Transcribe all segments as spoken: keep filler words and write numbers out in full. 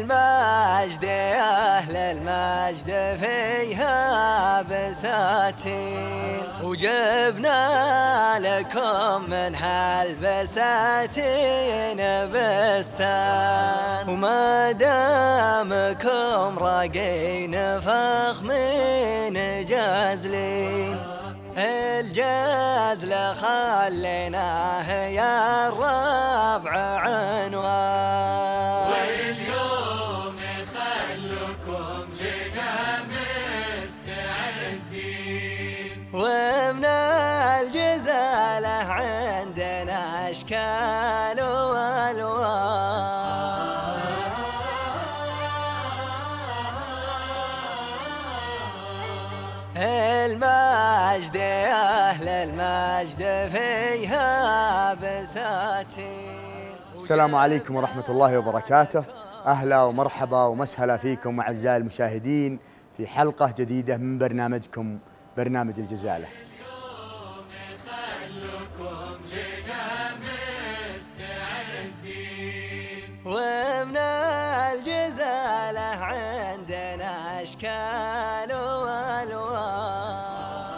المجد يا أهل المجد فيها بساتين، وجبنا لكم من هالبساتين بستان، وما دامكم راقين فخمين جازلين، الجزل خليناه يا الربع عنوان، واليوم خلكم لنا مستعدين، ومن الجزالة عندنا أشكال والوان، المجد يا أهل المجد فيها بساتين. السلام عليكم ورحمة الله وبركاته. أهلا ومرحبا ومسهلا فيكم أعزائي المشاهدين في حلقة جديدة من برنامجكم برنامج الجزالة. اليوم خلكم لنا مستعدين، ومن الجزالة عندنا أشكال والوان.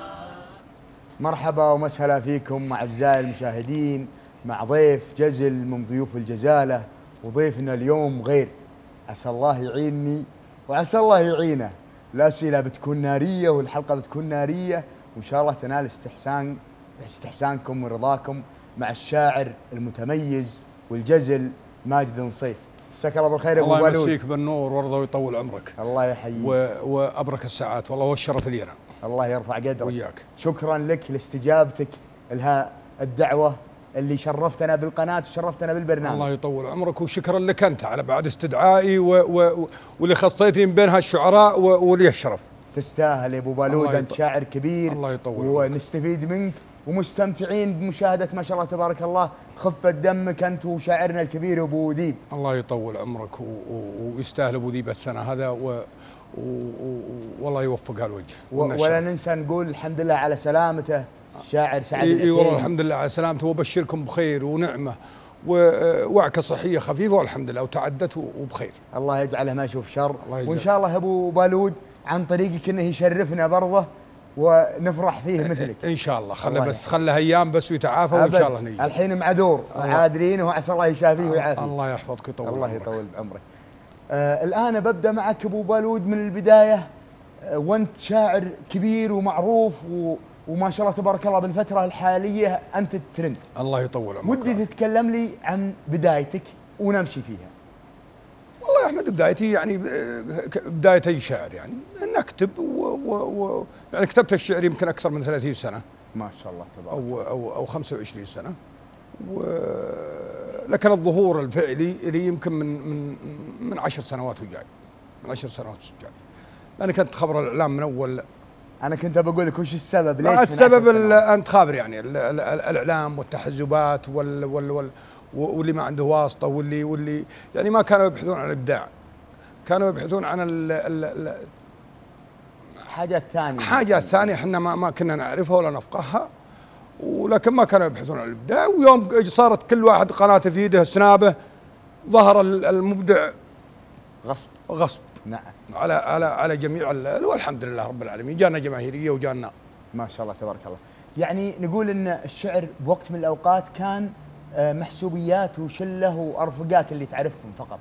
مرحبا ومسهلا فيكم أعزائي المشاهدين مع ضيف جزل من ضيوف الجزالة، وضيفنا اليوم غير، عسى الله يعيني وعسى الله يعينه. الأسئلة بتكون نارية والحلقة بتكون نارية، وإن شاء الله تنال استحسان استحسانكم ورضاكم مع الشاعر المتميز والجزل ماجد نصيف. مساك الله بالخير يا ابو بالود. الله يمسيك بالنور ويرضى ويطول عمرك. الله يحييك وابرك الساعات والله والشرف لينا. الله يرفع قدرك وياك. شكرا لك لاستجابتك لها الدعوة اللي شرفتنا بالقناة وشرفتنا بالبرنامج. الله يطول عمرك، وشكرا لك انت على بعد استدعائي و و واللي خصيتني من بين هالشعراء ولي الشرف. تستاهل يا ابو بالود، انت شاعر كبير. الله يطول ونستفيد منك ومستمتعين بمشاهدة ما شاء الله تبارك الله خفة دمك انت وشاعرنا الكبير ابو ذيب. الله يطول عمرك ويستاهل ابو ذيب السنة هذا و والله يوفقها الوجه. ولا ننسى نقول الحمد لله على سلامته الشاعر سعد العتيبي. اي والله الحمد لله على سلامته، وبشركم بخير ونعمه ووعكه صحيه خفيفه والحمد لله وتعدت وبخير. الله يجعله ما يشوف شر، وان شاء الله ابو بالود عن طريقك انه يشرفنا برضه ونفرح فيه مثلك. ان شاء الله. خله بس خله ايام بس ويتعافى وان شاء الله نيجي. الحين معذور عادرين وعسى الله يشافيه ويعافيه. الله يحفظك ويطول الله يطول بعمرك. آه الان ببدا معك ابو بالود من البدايه. آه وانت شاعر كبير ومعروف و وما شاء الله تبارك الله بالفترة الحالية أنت الترند. الله يطول عمرك. ودي تتكلم لي عن بدايتك ونمشي فيها. والله يا أحمد بدايتي يعني بدايتي شاعر، يعني أن أكتب و, و, و يعني كتبت الشعر يمكن أكثر من ثلاثين سنة. ما شاء الله تبارك. أو أو أو خمسة وعشرين سنة. و لكن الظهور الفعلي لي يمكن من من من عشر سنوات وجاي. من عشر سنوات وجاي. لأن كنت خبر الإعلام من أول. أنا كنت بقول لك وش السبب؟ ليش؟ السبب أنت خابر يعني الإعلام والتحزبات وال وال وال واللي ما عنده واسطة واللي واللي يعني ما كانوا يبحثون عن الإبداع، كانوا يبحثون عن ال ال حاجات ثانية. حاجات ثانية احنا ما ما كنا نعرفها ولا نفقهها، ولكن ما كانوا يبحثون عن الإبداع. ويوم صارت كل واحد قناته في يده سنابه ظهر المبدع غصب غصب. نعم. على على على جميع والحمد لله رب العالمين جانا جماهيريه وجانا ما شاء الله تبارك الله. يعني نقول ان الشعر بوقت من الاوقات كان محسوبيات وشله وارفقاك اللي تعرفهم فقط.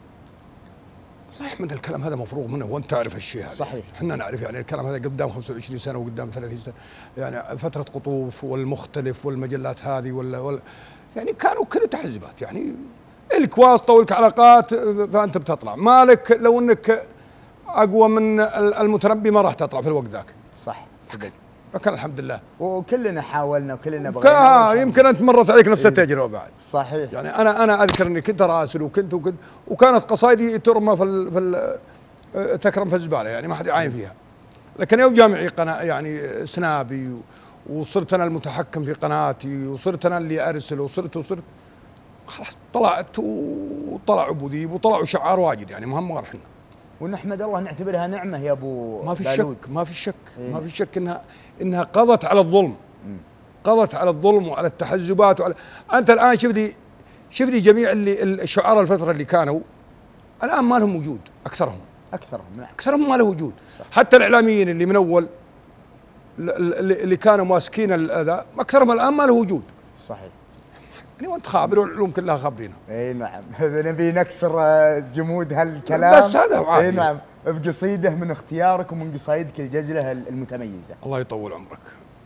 الله يحمد الكلام هذا مفروغ منه وانت تعرف الشيء هذا. صحيح. احنا نعرف يعني الكلام هذا قدام خمسة وعشرين سنه وقدام ثلاثين سنه، يعني فتره قطوف والمختلف والمجلات هذه ولا, ولا يعني كانوا كله تحزبات، يعني الك واسطه ولك علاقات فانت بتطلع، مالك لو انك اقوى من المتربي ما راح تطلع في الوقت ذاك. صح صدق. لكن الحمد لله وكلنا حاولنا وكلنا بغينا. يمكن انت مرت عليك نفس التجربه بعد. صحيح. يعني انا انا اذكر اني كنت راسل وكنت وكنت وكانت قصايدي ترمى في ال في ال تكرم في الزباله، يعني ما حد يعاين فيها. لكن يوم جامعي قناه يعني سنابي وصرت انا المتحكم في قناتي وصرت انا اللي ارسل وصرت وصرت خلاص طلعت وطلع ابو ذيب وطلعوا شعار واجد، يعني مهم غير احنا. ونحمد الله نعتبرها نعمه يا ابو ما في بالود. شك ما في شك إيه؟ ما في شك انها انها قضت على الظلم. مم. قضت على الظلم وعلى التحزبات وعلى انت الان شوف لي شوف لي جميع اللي الشعراء الفتره اللي كانوا الان ما لهم وجود اكثرهم. اكثرهم نعم. اكثرهم ما له وجود. صح. حتى الاعلاميين اللي من اول اللي اللي كانوا ماسكين هذا اكثرهم الان ما له وجود. صحيح. يعني وانت خابر والعلوم كلها خابرينها. اي نعم. نبي نكسر جمود هالكلام. بس هذا عادي. اي نعم، بقصيده من اختيارك ومن قصايدك الجزله المتميزه. الله يطول عمرك.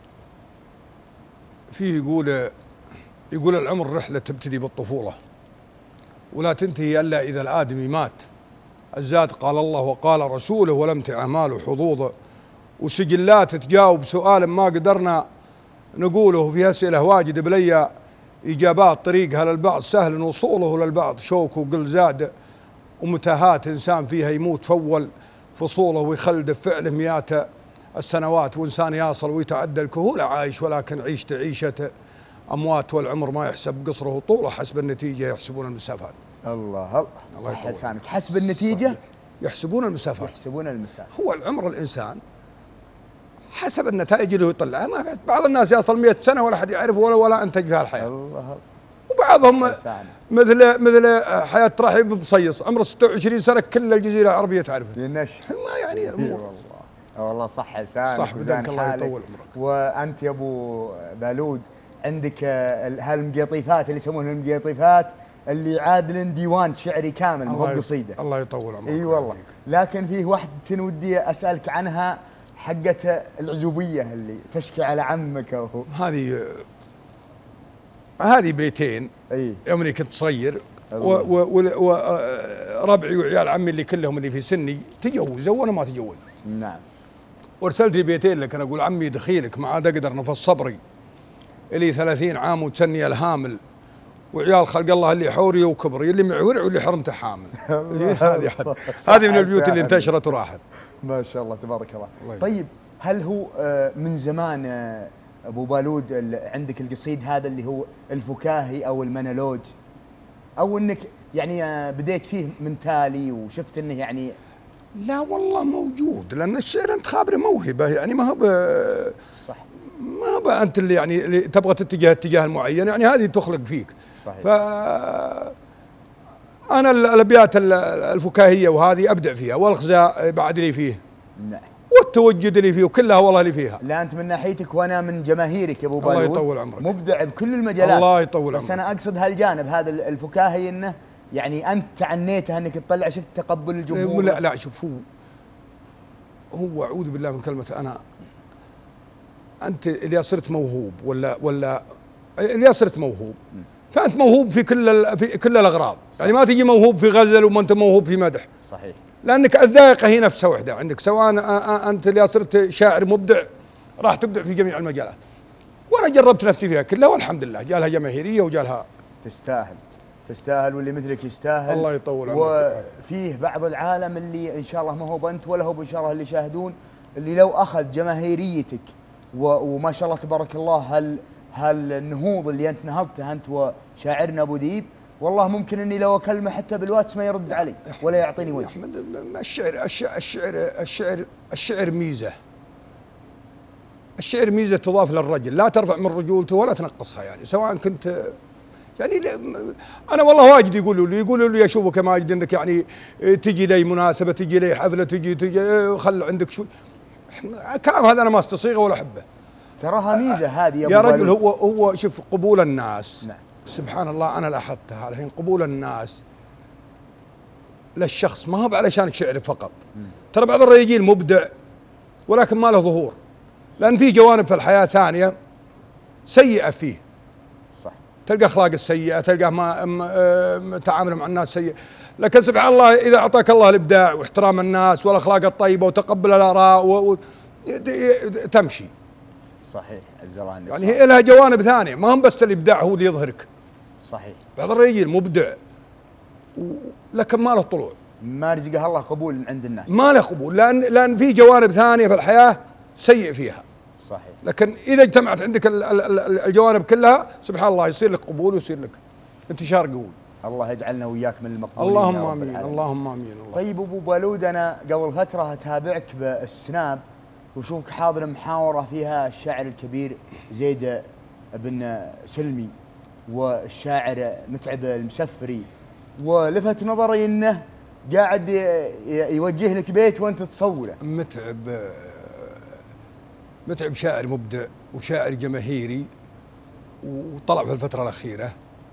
فيه يقول يقول العمر رحله تبتدي بالطفوله ولا تنتهي الا اذا الادمي مات. الزاد قال الله وقال رسوله ولم تعماله حظوظه، وسجلات تجاوب سؤال ما قدرنا نقوله، في اسئله واجد بليا اجابات طريقها للبعض سهل وصوله للبعض شوك وقل زاد، ومتاهات انسان فيها يموت فول فصوله ويخلد بفعله مئات السنوات، وانسان يصل ويتعدى الكهوله عايش ولكن عيشته عيشه اموات، والعمر ما يحسب قصره طوله حسب النتيجه يحسبون المسافات. الله الله صح لسانك. حسب النتيجه صحيح. يحسبون المسافات. يحسبون المسافات. هو العمر الانسان حسب النتائج اللي هو يطلعها. ما بعض الناس يصل مئة سنه ولا حد يعرف ولا ولا انتج فيها الحياه. الله. وبعضهم مثل مثل حياه رحيب بصيص عمره ستة وعشرين سنه كل الجزيره العربيه تعرفه. ينشف. ما يعني الامور. والله والله صح لسانك. صح بدك الله يطول عمرك. وانت يا ابو بالود عندك هالمقيطيفات اللي يسمونها المقيطيفات اللي يعادلن ديوان شعري كامل مو بقصيده. الله يطول عمرك. اي والله. لكن فيه واحده ودي اسالك عنها، حقة العزوبيه اللي تشكي على عمك. وهو هذه هذه بيتين. اي يوم كنت صغير وربعي وعيال عمي اللي كلهم اللي في سني تجوزوا وانا ما تجوز. نعم. وارسلت لي بيتين لك انا اقول عمي دخيلك ما عاد اقدر نفس صبري الي ثلاثين عام وتسني الهامل، وعيال خلق الله اللي حوري وكبري اللي معورع واللي حرمته حامل. هذه هذه من البيوت اللي انتشرت وراحت. ما شاء الله تبارك الله. الله. طيب هل هو من زمان ابو بالود عندك القصيد هذا اللي هو الفكاهي او المونولوج، او انك يعني بديت فيه من تالي وشفت انه يعني؟ لا والله موجود، لان الشعر انت خابره موهبه يعني ما هو صح، ما هو انت اللي يعني اللي تبغى تتجه اتجاه معين، يعني هذه تخلق فيك. صحيح. ف انا الابيات الفكاهيه وهذه ابدع فيها، والغزاء بعد لي فيه. نعم. والتوجد اللي فيه وكلها والله اللي فيها. لا انت من ناحيتك وانا من جماهيرك يا ابو بالود. الله يطول عمرك. مبدع بكل المجالات. الله يطول عمرك. بس انا اقصد هالجانب هذا الفكاهي، انه يعني انت تعنيته انك تطلع، شفت تقبل الجمهور. لا لا شوف، هو هو اعوذ بالله من كلمه انا، انت اللي صرت موهوب ولا ولا اللي صرت موهوب، فانت موهوب في كل في كل الاغراض. صح. يعني ما تجي موهوب في غزل وما انت موهوب في مدح. صحيح. لانك الذائقه هي نفسها وحده عندك، سواء انت اللي صرت شاعر مبدع راح تبدع في جميع المجالات. وانا جربت نفسي فيها كلها والحمد لله، جالها جماهيريه وجالها. تستاهل تستاهل واللي مثلك يستاهل. الله يطول عمرك. وفيه بعض العالم اللي ان شاء الله ما هو انت ولا هو ان شاء الله اللي يشاهدون، اللي لو اخذ جماهيريتك وما شاء الله تبارك الله هال هالنهوض اللي انت نهضته انت وشاعرنا ابو ذيب، والله ممكن اني لو اكلمه حتى بالواتس ما يرد علي ولا يعطيني وجه. احمد الشعر الشعر الشعر الشعر ميزه. الشعر ميزه تضاف للرجل، لا ترفع من رجولته ولا تنقصها، يعني سواء كنت يعني انا والله واجد يقولوا لي يقولوا لي اشوفك ماجد انك يعني تجي لي مناسبه، تجي لي حفله، تجي تجي خل عندك شوي. الكلام هذا انا ما استصيغه ولا احبه. تراها ميزه هذه يا ابو يا رجل. هو هو شوف قبول الناس. نعم. سبحان الله انا لاحظتها الحين، قبول الناس للشخص ما هو علشان شعر فقط. م. ترى بعض الرجال مبدع ولكن ما له ظهور، لان في جوانب في الحياه ثانيه سيئه فيه. صح. تلقى اخلاق السيئه، تلقى ما تعامله مع الناس سيء، لكن سبحان الله اذا اعطاك الله الابداع واحترام الناس والاخلاق الطيبه وتقبل الاراء و... و... تمشي. صحيح. الزراني يعني هي لها جوانب ثانيه، ما هم بس الابداع هو اللي يظهرك. صحيح. بعض الرجال مبدع و... لكن ما له طلوع، ما رزقه الله قبول من عند الناس، ما له قبول، لان لان في جوانب ثانيه في الحياه سيء فيها. صحيح. لكن اذا اجتمعت عندك الجوانب كلها سبحان الله يصير لك قبول ويصير لك انتشار قوي. الله يجعلنا وياك من المقبولين. اللهم امين. اللهم امين. الله. طيب ابو بالود، انا قبل فتره اتابعك بالسناب وشوفك حاضر محاوره فيها الشاعر الكبير زيد بن سلمي والشاعر متعب المسفري، ولفت نظري انه قاعد ي- يوجه لك بيت وانت تصوره. متعب متعب شاعر مبدع وشاعر جماهيري، وطلع في الفترة الأخيرة،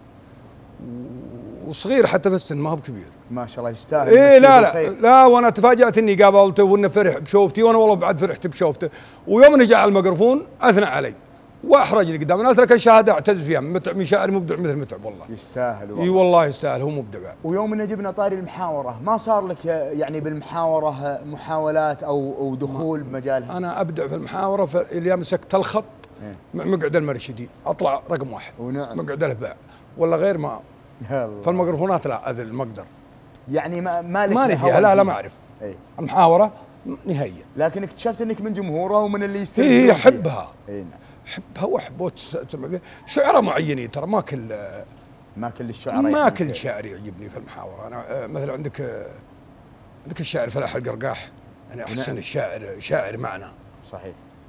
وصغير حتى في السن، ما هو بكبير. ما شاء الله يستاهل. ايه لا لا بالخير. لا، وانا تفاجأت اني قابلته وانه فرح بشوفتي، وانا والله بعد فرحت بشوفته. ويوم انه جاء على الميكروفون اثنى علي واحرجني قدام الناس، لكن شهاده اعتز فيها. متعب من شاعر مبدع مثل متعب والله. يستاهل والله. اي والله يستاهل، هو مبدع. ويوم ان جبنا طاري المحاوره، ما صار لك يعني بالمحاوره محاولات او او دخول بمجالها؟ انا ابدع في المحاوره، في اللي مسكت الخط مع مقعد المرشدي اطلع رقم واحد. ونعم. مقعد الهباع ولا غير ما يلا. فالميكروفونات لا اذل ما اقدر، يعني ما ما لك ماني هوى فيها. لا لا فيها. ما اعرف اي. المحاوره نهائيا. لكن اكتشفت انك من جمهوره ومن اللي هي يستمعون هي فيها. احبها، اي نعم. احبها واحب تسمع فيها. شعراء معينين ترى، ما كل ما كل الشعراء ما يعني كل كذا. شاعر يعجبني في المحاورة. أنا آه، مثلا عندك آه، عندك الشاعر فلاح القرقاح، أنا أحس نعم. أن الشاعر شاعر معنى. صحيح.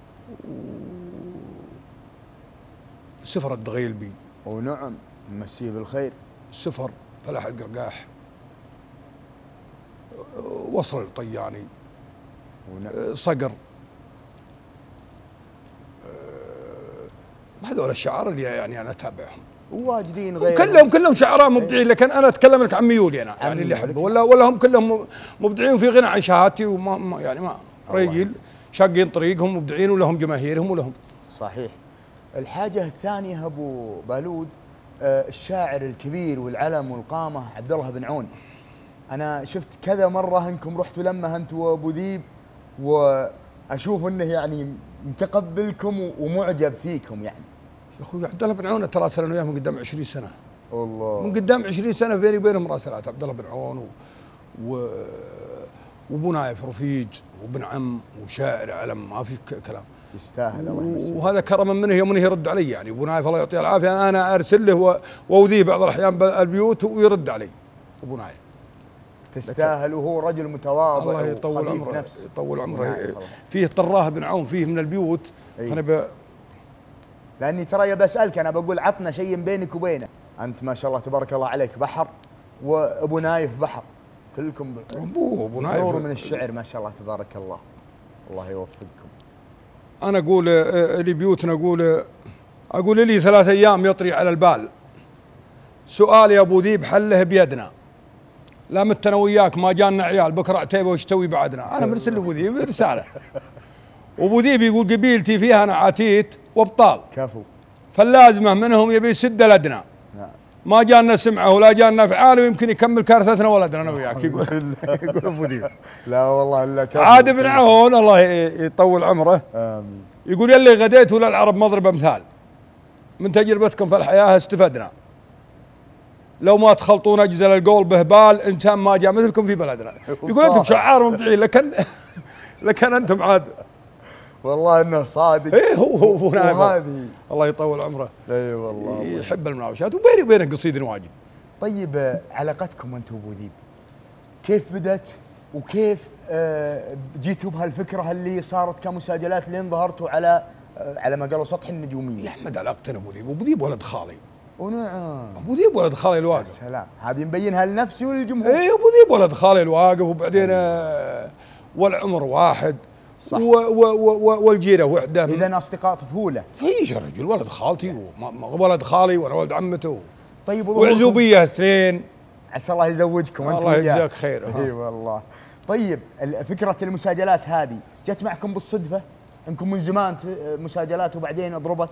سفر الدغيلبي، ونعم، مسيه بالخير. سفر فلاح القرقاح، آه، وصل الطياني، ونعم. آه، صقر، آه، هذول الشعراء اللي يعني أنا أتابعهم. وواجدين غير. كلهم كلهم شعراء مبدعين، لكن انا اتكلم لك عن ميولي انا، يعني اللي احبه، ولا ولا هم كلهم مبدعين في غنى عن شهادتي، وما ما يعني ما رجل شاقين طريقهم، مبدعين ولهم جماهيرهم ولهم. صحيح. الحاجه الثانيه ابو بالود، آه، الشاعر الكبير والعلم والقامه عبد الله بن عون. انا شفت كذا مره انكم رحتوا لمه انت وابو ذيب، واشوف انه يعني متقبلكم ومعجب فيكم يعني. يا اخوي عبد الله بن عون ترى ارسل انا وياه من قدام عشرين سنه. والله. من قدام عشرين سنه بيني وبينهم مراسلات. عبد الله بن عون و, و... وابو نايف رفيج وابن عم وشاعر علم، ما في ك- كلام. يستاهل الله يمسيه. وهذا كرما منه يوم انه يرد علي، يعني ابو نايف الله يعطيه العافيه انا ارسل له واوديه بعض الاحيان بالبيوت ويرد علي ابو نايف. تستاهل، وهو رجل متواضع الله يطول وخفيف عمره، نفس. يطول عمره. نعم، والله. فيه طراه بن عون فيه من البيوت. أي. انا ب... لاني ترى بسالك، انا بقول عطنا شيء بينك وبينه. انت ما شاء الله تبارك الله عليك بحر، وابو نايف بحر، كلكم ابوه ابو نايف بحور من الشعر ما شاء الله تبارك الله. الله يوفقكم. انا اقول آه، اللي بيوتنا اقول آه، اقول لي ثلاث ايام يطري على البال، سؤال يا ابو ذيب حله بيدنا، لا مت انا وياك ما جانا عيال، بكره عتيبه وش تسوي بعدنا. انا مرسل لابو ذيب رساله، وابو ذيب يقول قبيلتي فيها انا عتيت وابطال، كفو. فاللازمه منهم يبي يسد لدنا، نعم. ما جانا سمعه ولا جانا فعاله، ويمكن يكمل كارثتنا ولدنا انا وياك. يقول يقول ابو ذيب. لا والله الا كفو. عاد بن عون الله يطول عمره امين. يقول يلي غديتوا للعرب مضرب امثال، من تجربتكم في الحياه استفدنا، لو ما تخلطون اجزل القول بهبال، انسان ما جاء مثلكم في بلدنا. يقول انتم شعار مبدعين، لكن لكن انتم عاد. والله انه صادق. ايه هو هو ابو نايف وهذه. الله يطول عمره. اي والله. يحب المناوشات، وبيني وبينه قصيد واجد. طيب، آه، علاقتكم انت وابو ذيب كيف بدت، وكيف آه، جيتوا بهالفكره اللي صارت كمساجلات لين ظهرتوا على آه، على ما قالوا سطح النجوميه؟ يا احمد علاقتنا ابو ذيب، ابو ذيب ولد خالي، ونعم. ابو ذيب ولد خالي الواقف. سلام، هذه مبينها لنفسي وللجمهور. ايه ابو ذيب ولد خالي الواقف، وبعدين آه، والعمر واحد. صح. و و و والجيره وحده. اذا اصدقاء طفوله. ايش يا رجل، ولد خالتي وما- ما- ولد خالي وانا ولد عمته، طيب، وظهوركم- وعزوبيه اثنين. عسى الله يزوجكم انت الله وياه. يجزاك خير. ها. اي والله. طيب، ال- فكره المساجلات هذه جت معكم بالصدفه؟ انكم من زمان ت- مساجلات وبعدين اضربت؟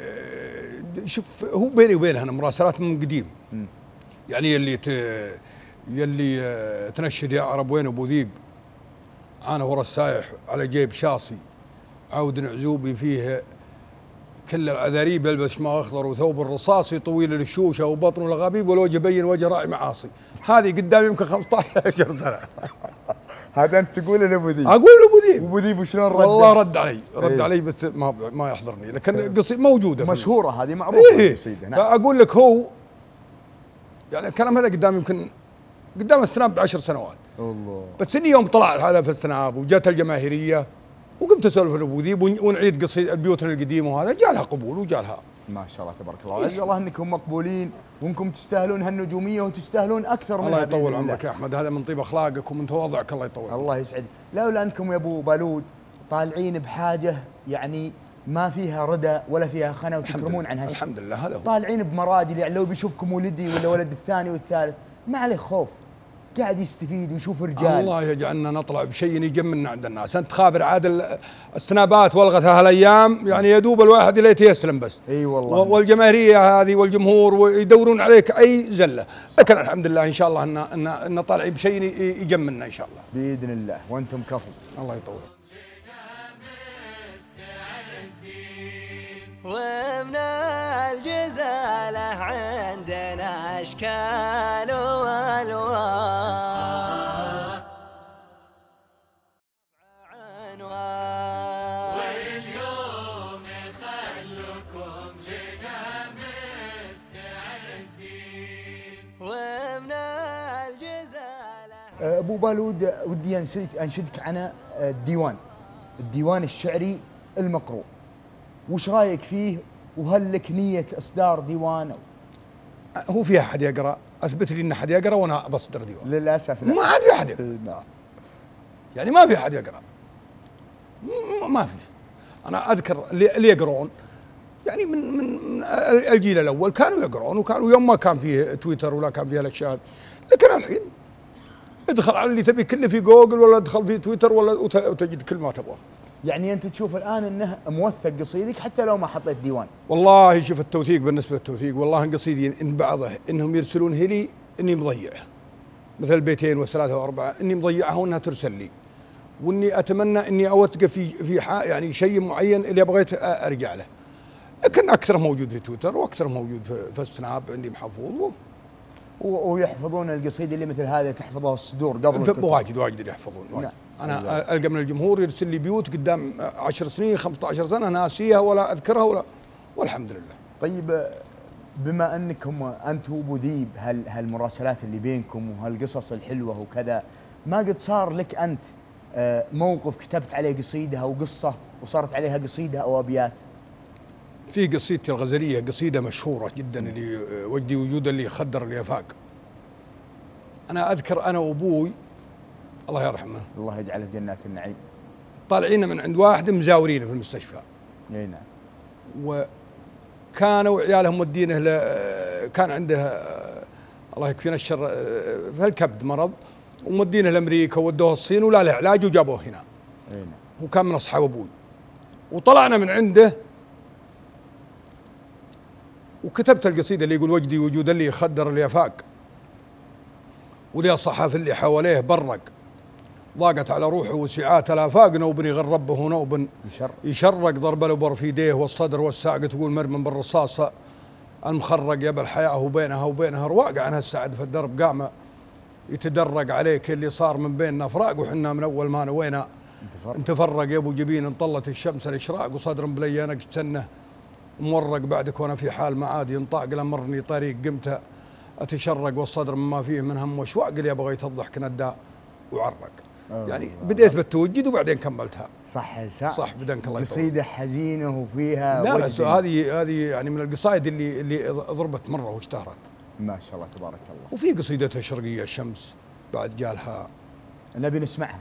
شوف هو بيني وبينها انا مراسلات من قديم. يعني يلي ت... يلي آه، تنشد يا عرب وين ابو ذيب، انا ورا السايح على جيب شاصي، عود عزوبي فيه كل العذاريب، يلبس شماغ اخضر وثوب الرصاصي، طويل الشوشه وبطنه الغبيب، والوجه بين وجه راعي معاصي. هذه قدام يمكن خمسة عشر سنه. هذا انت تقول لابو ذيب. اقول لابو ذيب. ابو ذيب وشلون رد؟ والله رد علي، رد إيه. علي بس ما ما يحضرني، لكن قصيدة موجوده في مشهوره هذه، معروفه إيه. القصيده. نعم. فاقول لك هو يعني الكلام هذا قدام يمكن قدام السناب بعشر سنوات. الله. بس اني يوم طلع هذا في السناب وجت الجماهيريه وقمت اسولف لابو ذيب ون- ونعيد قصيده البيوت القديمه، وهذا جاء لها قبول وجاء لها ما شاء الله تبارك الله، عز الله انكم مقبولين وانكم تستاهلون هالنجوميه وتستاهلون اكثر منها. الله يطول عمرك يا احمد، هذا من طيب اخلاقك ومن تواضعك، الله يطول. الله يسعدك. لولا انكم يا ابو بالود طالعين بحاجه يعني ما فيها ردى ولا فيها خنا وتكرمون عن هالشيء. الحمد لله هذا هو. طالعين بمراجل، يعني لو بيشوفكم ولدي ولا ولد الثاني والثالث ما عليه خوف، قاعد يستفيد ويشوف رجال. الله يجعلنا نطلع بشيء يجملنا عند الناس. انت خابر عاد السنابات والغتها هالايام، يعني يدوب الواحد ليت يسلم بس. اي والله. والجماهيريه هذه والجمهور ويدورون عليك اي زله، لكن الحمد لله ان شاء الله ان ان, إن طالعين بشيء يجملنا ان شاء الله. باذن الله وانتم كفو. الله يطول. ومن الجزالة عندنا أشكال وألوان، واليوم خلكم لنا مستعدين. ومن الجزالة. ابو بالود ودي انشدك انشدك عن الديوان، الديوان الشعري المقروء، وش رايك فيه؟ وهل لك نيه اصدار ديوان؟ هو في احد يقرا؟ اثبت لي ان احد يقرا وانا بصدر ديوان. للاسف لا. ما عاد في احد يقرا. نعم. يعني ما في احد يقرا. ما في. انا اذكر اللي يقرون يعني من من الجيل الاول كانوا يقرون، وكانوا يوم ما كان فيه تويتر ولا كان فيه الاشياء، لكن الحين ادخل على اللي تبي كله في جوجل ولا ادخل في تويتر ولا وتجد كل ما تبغاه. يعني انت تشوف الان انه موثق قصيدك حتى لو ما حطيت ديوان؟ والله شوف التوثيق، بالنسبه للتوثيق والله ان قصيدي ان بعضه انهم يرسلون لي اني مضيعه، مثل البيتين والثلاثه واربعه اني مضيعها وانها ترسل لي، واني اتمنى اني اوثق في في يعني شيء معين اللي بغيت ارجع له، لكن اكثر موجود في تويتر واكثر موجود في سناب عندي محفوظ. ويحفظون القصيده اللي مثل هذه تحفظها الصدور قبل. واجد واجد اللي يحفظون. واجد. انا القى من الجمهور يرسل لي بيوت قدام عشر سنين خمسة عشر سنه ناسيها ولا اذكرها ولا، والحمد لله. طيب بما انكم انت وابو ذيب هال هالمراسلات اللي بينكم وهالقصص الحلوه وكذا، ما قد صار لك انت موقف كتبت عليه قصيده او قصه وصارت عليها قصيده او ابيات؟ في قصيدتي الغزليه قصيده مشهوره جدا اللي وجدي وجود اللي خدر اليفاق. انا اذكر انا وابوي الله يرحمه الله يجعله في جنات النعيم طالعين من عند واحد مزاورينه في المستشفى. اي نعم. وكانوا عيالهم مودينه ل كان عنده الله يكفينا الشر في الكبد مرض، ومودينه لامريكا وودوه الصين ولا له علاج وجابوه هنا. اي نعم. هو كان من اصحاب ابوي، وطلعنا من عنده وكتبت القصيده اللي يقول وجدي وجود اللي خدر اليفاق، ولي الصحافه اللي حواليه برق، ضاقت على روحه وسعات الافاق، نوب يغربه نوب يشرق يشرق، ضرب الابر في يديه والصدر والساق، تقول مرمى بالرصاصه المخرق يا بالحياه وبينها وبينها رواق، عنها السعد في الدرب قام يتدرق عليك اللي صار من بيننا فراق، وحنا من اول ما نوينا انتفرق يا ابو جبين، انطلت الشمس الاشراق، وصدر بليانك تسنه مورق بعدك وانا في حال معادي ينطاق، لمرني طريق قمت اتشرق والصدر مما فيه من هم وشواق، اللي بغيت الضحك نداء وعرق. يعني بديت بالتوجد وبعدين كملتها. صح صح صح بدنك الله يطول. قصيده حزينه وفيها لا بس هذه هذه يعني من القصائد اللي اللي ضربت مره واشتهرت. ما شاء الله تبارك الله. وفي قصيدتها الشرقيه الشمس بعد جالها نبي نسمعها.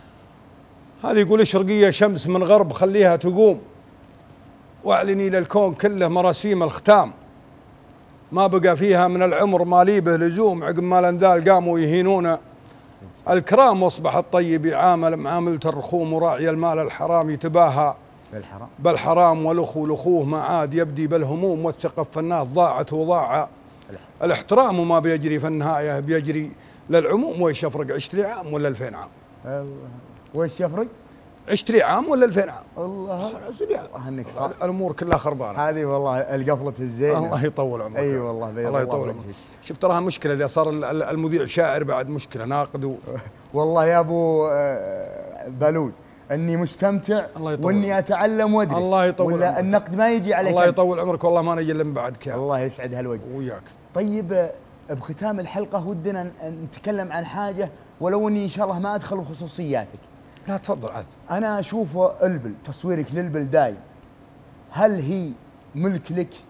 هذه يقول الشرقيه شمس من غرب خليها تقوم، واعلني للكون كله مراسيم الختام، ما بقى فيها من العمر ما لي به لزوم، عقب ما الانذال قاموا يهينون الكرام، واصبح الطيب يعامل معاملة الرخوم، وراعي المال الحرام يتباهى بالحرام بالحرام، والاخو لاخوه ما عاد يبدي بالهموم، والثقة في الناس ضاعت وضاع الاحترام، وما بيجري في النهاية بيجري للعموم. ويش يفرق عشرين عام ولا ألفين عام؟ الله. ويش يفرق؟ عشرين عام ولا ألفين عام؟ الله الله انك صح. الامور كلها خربانه هذه والله القفله الزينه. الله يطول عمرك. اي أيوة والله الله يطول عمرك. شفت تراها مشكله اللي صار المذيع شاعر بعد مشكله ناقد و... والله يا ابو بالود اني مستمتع واني اتعلم وادرس. الله يطول ولا عمرك. النقد ما يجي عليك. الله يطول عمرك والله ما نجي الا من بعدك يا الله يسعد هالوجه وياك. طيب بختام الحلقه ودنا نتكلم عن حاجه ولو اني ان شاء الله ما ادخل بخصوصياتك. لا تفضل عاد. انا اشوف البل تصويرك للبل دايم، هل هي ملك لك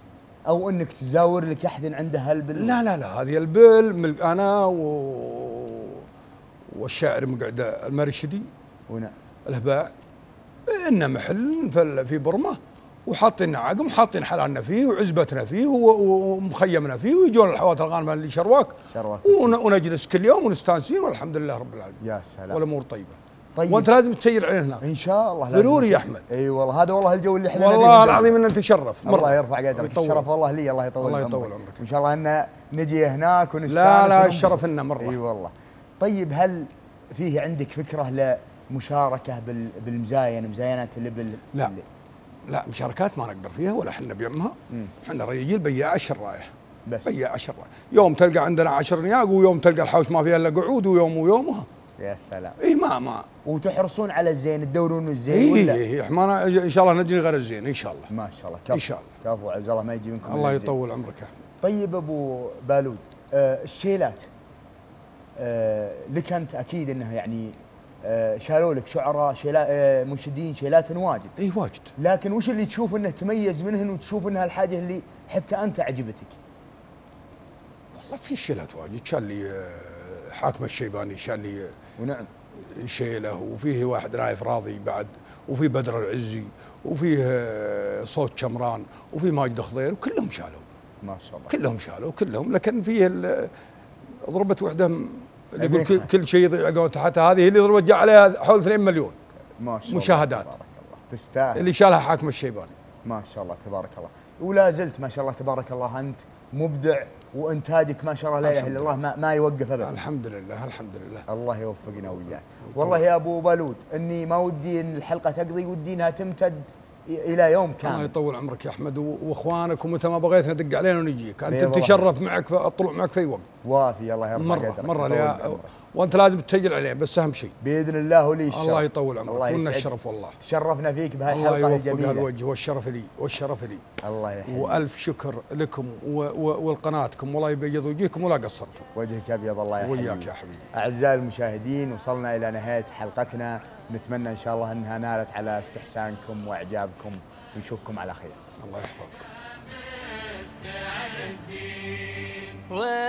او انك تزاور لك احد عنده هالبل؟ لا لا لا، هذه البل ملك انا و... والشاعر مقعد المرشدي ونعم. الهباء، إنه محل في في برمة، وحاطين عقم، حاطين حلالنا فيه وعزبتنا فيه ومخيمنا فيه، ويجون الحوات الغانمه اللي شرواك شرواك ون- ونجلس كل يوم ونستانسين والحمد لله رب العالمين. يا سلام. والامور طيبه. طيب. وانت لازم تسير عليه هناك ان شاء الله لازم ضروري يا نسوي. احمد. اي والله هذا والله الجو اللي احنا نبيه والله بالبلد. العظيم ان نتشرف مرة. الله يرفع قدرك، يطول. الشرف والله لي، الله يطول الله عمرك. يطول عمرك. وان شاء الله ان نجي هناك ونستانس. لا لا وننبسط. الشرف لنا مره. اي والله. طيب هل فيه عندك فكره لمشاركه بال- بالمزاين، مزاينات الابل؟ لا. اللي- لا مشاركات ما نقدر فيها ولا احنا بيمها. احنا رجال بياع الشرايح، بس بياع الشرايح. يوم تلقى عندنا عشر نياق، ويوم تلقى الحوش ما فيها الا قعود، ويوم ويومها. يا سلام. اي ما ما وتحرصون على الزين، تدورون الزين اي ولا؟ اي احنا ان شاء الله نجري غير الزين ان شاء الله. ما شاء الله. كفو. إن شاء الله. كفو عز الله ما يجي منكم الله إلا الزين. يطول عمرك يا احمد. طيب ابو بالود، آه الشيلات، آه لك انت اكيد انها يعني آه شالوا لك شعراء شيلات، آه منشدين شيلات واجد، اي واجد. لكن وش اللي تشوف انه تميز منهن وتشوف انها الحاجه اللي حتى انت عجبتك؟ والله في شيلات واجد، شال لي آه، حاكم الشيباني، شال لي ونعم. شيله، وفيه واحد نايف راضي بعد، وفي بدر العزي، وفيه آه، صوت شمران، وفي ماجد خضير، وكلهم شالوا. ما شاء الله. كلهم شالوا كلهم، لكن فيه ال- ضربت وحده م- اللي يقول كل, عبيكها. كل شيء يضيع تحتها، هذه اللي ضربت جاء عليها حول اثنين مليون ما شاء الله. مشاهدات. تبارك الله. تستاهل. اللي شالها حاكم الشيباني. ما شاء الله تبارك الله. ولا زلت ما شاء الله تبارك الله انت مبدع، وانتاجك ما شاء الله لا اله الا الله ما, ما يوقف ابدا. الحمد لله الحمد لله. الله يوفقنا وياك. والله يا ابو بالود اني ما ودي ان الحلقه تقضي، ودي انها تمتد ي- الى يوم الله كامل. يطول عمرك يا احمد، و- واخوانك، ومتى ما بغيت ندق علينا ونجيك، انت بيض تتشرف معك الطلوع معك في اي وقت. وافي. الله يرفع مره قدرك. مره يطول يا عمرك. وانت لازم تسجل عليه، بس اهم شيء. باذن الله ولي الشرف. الله يطول عمرك، الله ولنا يسعدك. الشرف والله. تشرفنا فيك الله بهالحلقه يوفق الجميله. هالوجه، والشرف لي والشرف لي. الله يحييك. والف شكر لكم و- و- ولقناتكم، والله يبيض وجهكم ولا قصرتوا. وجهك ابيض. الله يحييك. وياك يا حبيبي. اعزائي المشاهدين، وصلنا الى نهايه حلقتنا، نتمنى ان شاء الله انها نالت على استحسانكم واعجابكم، ونشوفكم على خير. الله يحفظك. و